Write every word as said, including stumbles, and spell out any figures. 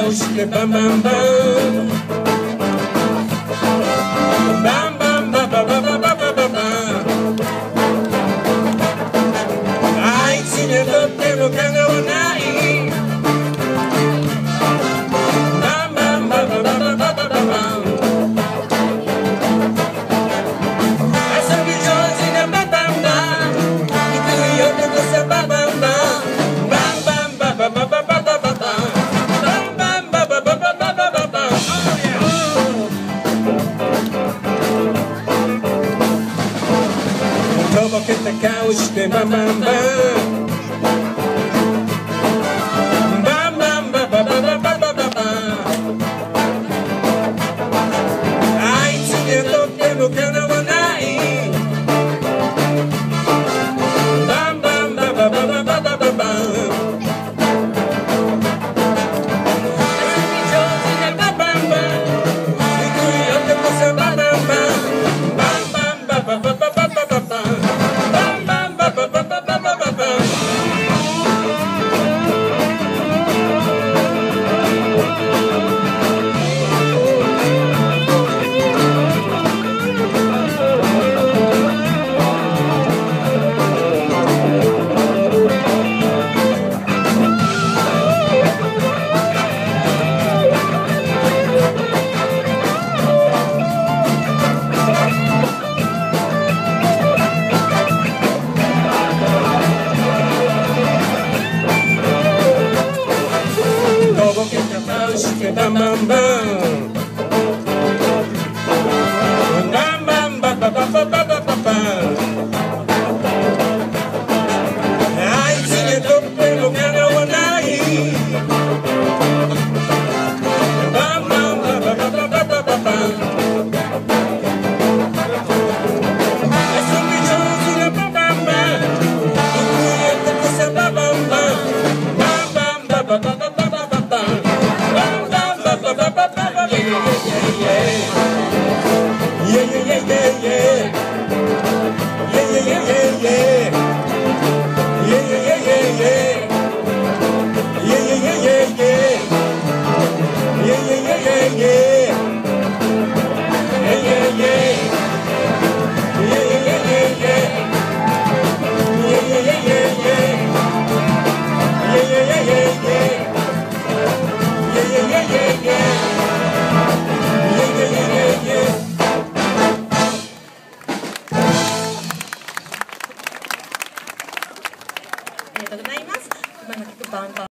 押してバンバンバンバンバンバンバンバンバンバンバンバンあいつにとってもかなわないバンバンバンバンバンバンバンバンバン遊び上手なバンバンバン行くよどこさバンバンバンバンバンバンバンバンバンバンバンバンバンとぼけた顔してバンバンバンバンバンバンバンバンバンバンバンバンあいつにとってもかなわないバンバンバンバンバンバンバンバンバンバン遊び上手なバンバンバン行くよどこさバンバンバンバンバンバンバンバンバンバンバンバンとぼけた顔してバンバンバンバンバンバンバンバンバンバンバンバンあいつにとってもかなわないバンバンバンバンバンバンバンバン遊び上手なバンバンバン行くよどこさバンバンバンバンバンバンバンバンバンバンバンありがとうございます。今の曲バンバン